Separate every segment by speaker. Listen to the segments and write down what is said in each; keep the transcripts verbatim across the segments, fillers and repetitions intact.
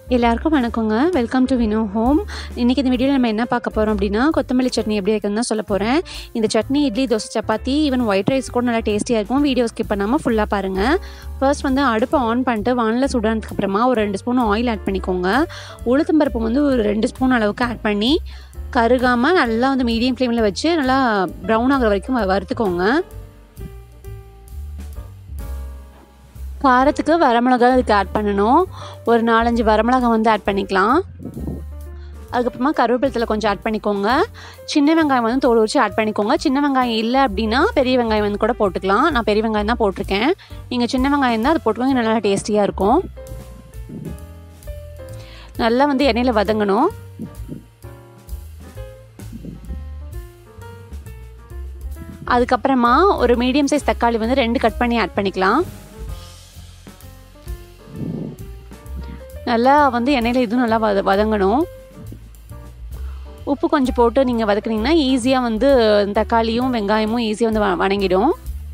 Speaker 1: எல்லாருக்கும் வணக்கங்க. Welcome to Vino home. இன்றைக்கி இந்த வீடியோவில் நம்ம என்ன பார்க்க போகிறோம் அப்படின்னா, கொத்தமல்லி சட்னி எப்படி இருக்குன்னு தான் சொல்ல போகிறேன். இந்த சட்னி idli, dosa, chapati, even white rice கூட நல்லா டேஸ்டியாக இருக்கும். வீடியோ ஸ்கிப் பண்ணாமல் ஃபுல்லாக பாருங்கள். ஃபர்ஸ்ட் வந்து அடுப்பை ஆன் பண்ணிட்டு வானிலை சுடானதுக்கப்புறமா ஒரு ரெண்டு ஸ்பூன் ஆயில் ஆட் பண்ணிக்கோங்க. உளுத்தம்பருப்பு வந்து ஒரு ரெண்டு ஸ்பூன் அளவுக்கு ஆட் பண்ணி கருகாமல் நல்லா வந்து மீடியம் ஃப்ளேமில் வச்சு நல்லா ப்ரௌன் ஆகிற வரைக்கும் வறுத்துக்கோங்க. காரத்துக்கு வரமிளகா இதுக்கு ஆட் பண்ணணும். ஒரு நாலஞ்சு வரமிளகா வந்து ஆட் பண்ணிக்கலாம். அதுக்கப்புறமா கருவேப்பிலை கொஞ்சம் ஆட் பண்ணிக்கோங்க. சின்ன வெங்காயம் வந்து தோல் உரிச்சு ஆட் பண்ணிக்கோங்க. சின்ன வெங்காயம் இல்லை அப்படின்னா பெரிய வெங்காயம் வந்து கூட போட்டுக்கலாம். நான் பெரிய வெங்காயம் தான் போட்டிருக்கேன். நீங்கள் சின்ன வெங்காயம் தான் அது போட்டுக்கோங்க, நல்லா டேஸ்டியாக இருக்கும். நல்லா வந்து எண்ணெயில் வதங்கணும். அதுக்கப்புறமா ஒரு மீடியம் சைஸ் தக்காளி வந்து ரெண்டு கட் பண்ணி ஆட் பண்ணிக்கலாம். நல்லா வந்து எண்ணெயில் இதுவும் நல்லா வத வதங்கணும். உப்பு கொஞ்சம் போட்டு நீங்கள் வதக்குனீங்கன்னா ஈஸியாக வந்து தக்காளியும் வெங்காயமும் ஈஸியாக வந்து வணங்கிடும்.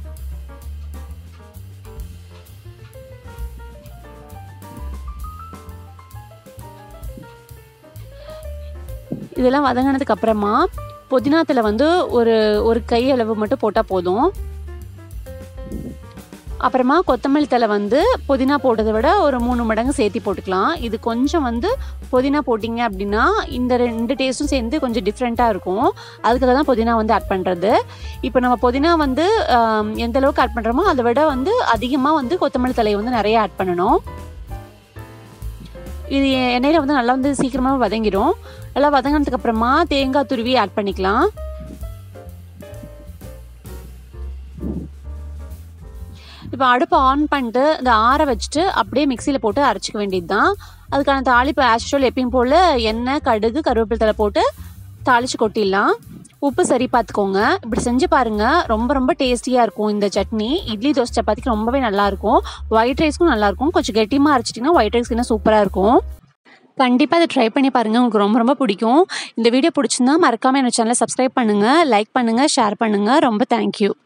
Speaker 1: இதெல்லாம் வதங்கினதுக்கு அப்புறமா புதினா தழை வந்து ஒரு ஒரு கை அளவு மட்டும் போட்டால் போதும். அப்புறமா கொத்தமல்லி தழை வந்து புதினா போட்டதை விட ஒரு மூணு மடங்கு சேர்த்து போட்டுக்கலாம். இது கொஞ்சம் வந்து புதினா போட்டிங்க அப்படின்னா இந்த ரெண்டு டேஸ்ட்டும் சேர்ந்து கொஞ்சம் டிஃப்ரெண்ட்டாக இருக்கும். அதுக்காக தான் புதினா வந்து ஆட் பண்ணுறது. இப்போ நம்ம புதினா வந்து எந்த அளவுக்கு ஆட் பண்ணுறோமோ அதை விட வந்து அதிகமாக வந்து கொத்தமல்லி தழையை வந்து நிறைய ஆட் பண்ணணும். இது எண்ணெயில் வந்து நல்லா வந்து சீக்கிரமாக வதங்கிடும். நல்லா வதங்கினதுக்கு அப்புறமா தேங்காய் துருவி ஆட் பண்ணிக்கலாம். இப்போ அடுப்பை ஆன் பண்ணிட்டு இந்த ஆற வச்சுட்டு அப்படியே மிக்சியில் போட்டு அரைச்சிக்க வேண்டியது தான். அதுக்கான தாளிப்பு ஆஸ் யூஷுவல் எப்பயும் போல் எண்ணெய், கடுகு, கருவேப்பிலை தழை போட்டு தாளித்து கொட்டிடலாம். உப்பு சரி பார்த்துக்கோங்க. இப்படி செஞ்சு பாருங்கள், ரொம்ப ரொம்ப டேஸ்டியாக இருக்கும். இந்த சட்னி இட்லி, தோசை, சப்பாத்திக்கு ரொம்பவே நல்லாயிருக்கும். ஒயிட் ரைஸ்க்கும் நல்லாயிருக்கும். கொஞ்சம் கெட்டியமாக அரைச்சிட்டிங்கன்னா ஒயிட் ரைஸ்க்கு இன்னும் சூப்பராக இருக்கும். கண்டிப்பாக அதை ட்ரை பண்ணி பாருங்கள், உங்களுக்கு ரொம்ப ரொம்ப பிடிக்கும். இந்த வீடியோ பிடிச்சிருந்தா மறக்காமல் என்னோட சேனலை சப்ஸ்கிரைப் பண்ணுங்கள், லைக் பண்ணுங்கள், ஷேர் பண்ணுங்கள். ரொம்ப தேங்க்யூ.